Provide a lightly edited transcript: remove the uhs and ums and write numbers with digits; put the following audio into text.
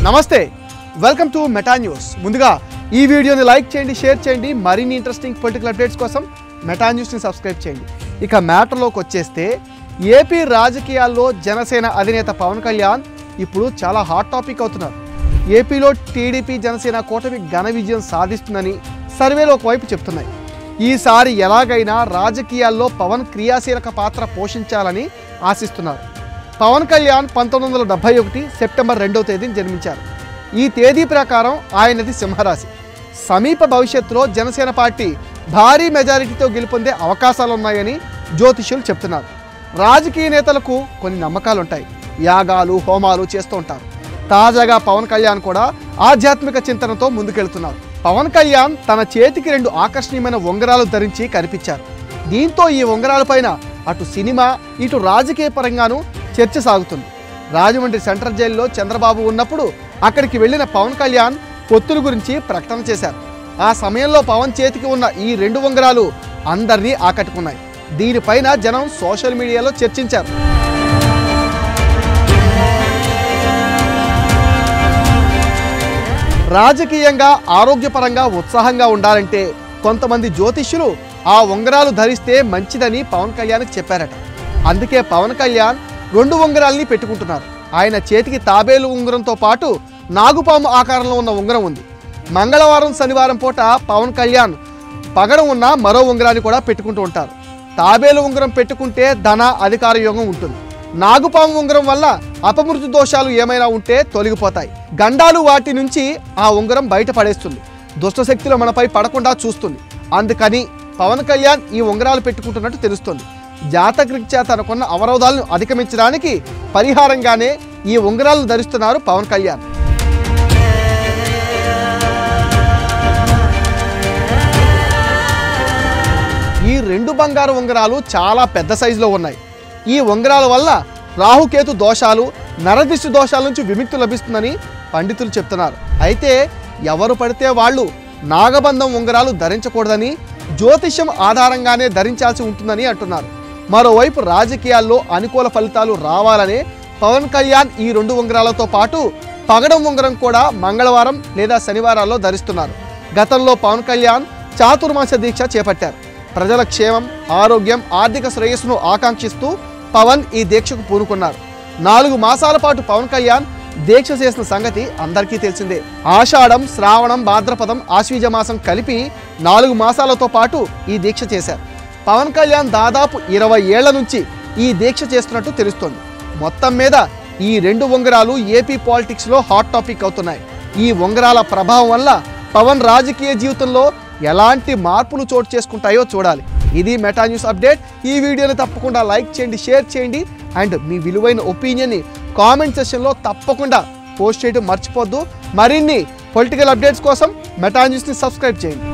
నమస్తే welcome to meta news. ముందుగా ఈ వీడియోని లైక్ చేయండి, షేర్ చేయండి. మరిన్ని ఇంట్రెస్టింగ్ పొలిటికల్ అప్డేట్స్ కోసం మెటా న్యూస్ని సబ్స్క్రైబ్ చేయండి. ఇక మ్యాటర్లోకి వచ్చేస్తే ఏపీ రాజకీయాల్లో జనసేన అధినేత పవన్ కళ్యాణ్ ఇప్పుడు చాలా హాట్ టాపిక్ అవుతున్నారు. ఏపీలో టీడీపీ జనసేన కూటమి ఘన విజయం సాధిస్తుందని సర్వేలు ఒకవైపు చెప్తున్నాయి. ఈసారి ఎలాగైనా రాజకీయాల్లో పవన్ క్రియాశీలక పాత్ర పోషించాలని ఆశిస్తున్నారు. పవన్ కళ్యాణ్ 1971 సెప్టెంబర్ 2వ తేదీన జన్మించారు. ఈ తేదీ ప్రకారం ఆయనది సింహరాశి. సమీప భవిష్యత్తులో జనసేన పార్టీ భారీ మెజారిటీతో గెలుపొందే అవకాశాలున్నాయని జ్యోతిష్యులు చెప్తున్నారు. రాజకీయ నేతలకు కొన్ని నమ్మకాలుంటాయి. యాగాలు, హోమాలు చేస్తూ ఉంటారు. తాజాగా పవన్ కళ్యాణ్ కూడా ఆధ్యాత్మిక చింతనతో ముందుకెళ్తున్నారు. పవన్ కళ్యాణ్ తన చేతికి 2 ఆకర్షణీయమైన ఉంగరాలు ధరించి కనిపించారు. దీంతో ఈ ఉంగరాలపైన అటు సినిమా, ఇటు రాజకీయ పరంగానూ చర్చ సాగుతుంది. రాజమండ్రి సెంట్రల్ జైల్లో చంద్రబాబు ఉన్నప్పుడు అక్కడికి వెళ్లిన పవన్ కళ్యాణ్ పొత్తుల గురించి ప్రకటన చేశారు. ఆ సమయంలో పవన్ చేతికి ఉన్న ఈ 2 ఉంగరాలు అందరినీ ఆకట్టుకున్నాయి. దీనిపైన జనం సోషల్ మీడియాలో చర్చించారు. రాజకీయంగా, ఆరోగ్యపరంగా ఉత్సాహంగా ఉండాలంటే కొంతమంది జ్యోతిష్యులు ఆ ఉంగరాలు ధరిస్తే మంచిదని పవన్ కళ్యాణ్కి చెప్పారట. అందుకే పవన్ కళ్యాణ్ 2 ఉంగరాల్ని పెట్టుకుంటున్నారు. ఆయన చేతికి తాబేలు ఉంగరంతో పాటు నాగుపాము ఆకారంలో ఉన్న ఉంగరం ఉంది. మంగళవారం, శనివారం పూట పవన్ కళ్యాణ్ పగడం ఉన్న మరో ఉంగరాన్ని కూడా పెట్టుకుంటూ ఉంటారు. తాబేలు ఉంగరం పెట్టుకుంటే ధన, అధికార యోగం ఉంటుంది. నాగుపాము ఉంగరం వల్ల అపమృత్యు దోషాలు ఏమైనా ఉంటే తొలగిపోతాయి. గండాలు వాటి నుంచి ఆ ఉంగరం బయట పడేస్తుంది. దుష్టశక్తులు మనపై పడకుండా చూస్తుంది. అందుకని పవన్ కళ్యాణ్ ఈ ఉంగరాలు పెట్టుకుంటున్నట్టు తెలుస్తుంది. జాతకరీత్యా తనకున్న అవరోధాలను అధిగమించడానికి పరిహారంగానే ఈ ఉంగరాలను ధరిస్తున్నారు పవన్ కళ్యాణ్. ఈ 2 బంగారు ఉంగరాలు చాలా పెద్ద సైజులో ఉన్నాయి. ఈ ఉంగరాల వల్ల రాహుకేతు దోషాలు, నరదిష్టి దోషాల నుంచి విముక్తి లభిస్తుందని పండితులు చెప్తున్నారు. అయితే ఎవరు పడితే వాళ్ళు నాగబంధం ఉంగరాలు ధరించకూడదని, జ్యోతిష్యం ఆధారంగానే ధరించాల్సి ఉంటుందని అంటున్నారు. మరోవైపు రాజకీయాల్లో అనుకూల ఫలితాలు రావాలనే పవన్ కళ్యాణ్ ఈ 2 ఉంగరాలతో పాటు పగడం ఉంగరం కూడా మంగళవారం లేదా శనివారాల్లో ధరిస్తున్నారు. గతంలో పవన్ కళ్యాణ్ చాతుర్మాస దీక్ష చేపట్టారు. ప్రజల క్షేమం, ఆరోగ్యం, ఆర్థిక శ్రేయస్సును ఆకాంక్షిస్తూ పవన్ ఈ దీక్షకు పూనుకున్నారు. 4 మాసాల పాటు పవన్ కళ్యాణ్ దీక్ష చేసిన సంగతి అందరికీ తెలిసిందే. ఆషాఢం, శ్రావణం, భాద్రపదం, ఆశ్వీజ మాసం కలిపి 4 మాసాలతో పాటు ఈ దీక్ష చేశారు. పవన్ కళ్యాణ్ దాదాపు 20 ఏళ్ల నుంచి ఈ దీక్ష చేస్తున్నట్టు తెలుస్తోంది. మొత్తం మీద ఈ 2 ఉంగరాలు ఏపీ పాలిటిక్స్లో హాట్ టాపిక్ అవుతున్నాయి. ఈ ఉంగరాల ప్రభావం వల్ల పవన్ రాజకీయ జీవితంలో ఎలాంటి మార్పులు చోటు చేసుకుంటాయో చూడాలి. ఇది మెటా న్యూస్ అప్డేట్. ఈ వీడియోని తప్పకుండా లైక్ చేయండి, షేర్ చేయండి. అండ్ మీ విలువైన ఒపీనియన్ని కామెంట్ సెక్షన్లో తప్పకుండా పోస్ట్ చేయడం మర్చిపోద్దు. మరిన్ని పొలిటికల్ అప్డేట్స్ కోసం మెటా న్యూస్ని సబ్స్క్రైబ్ చేయండి.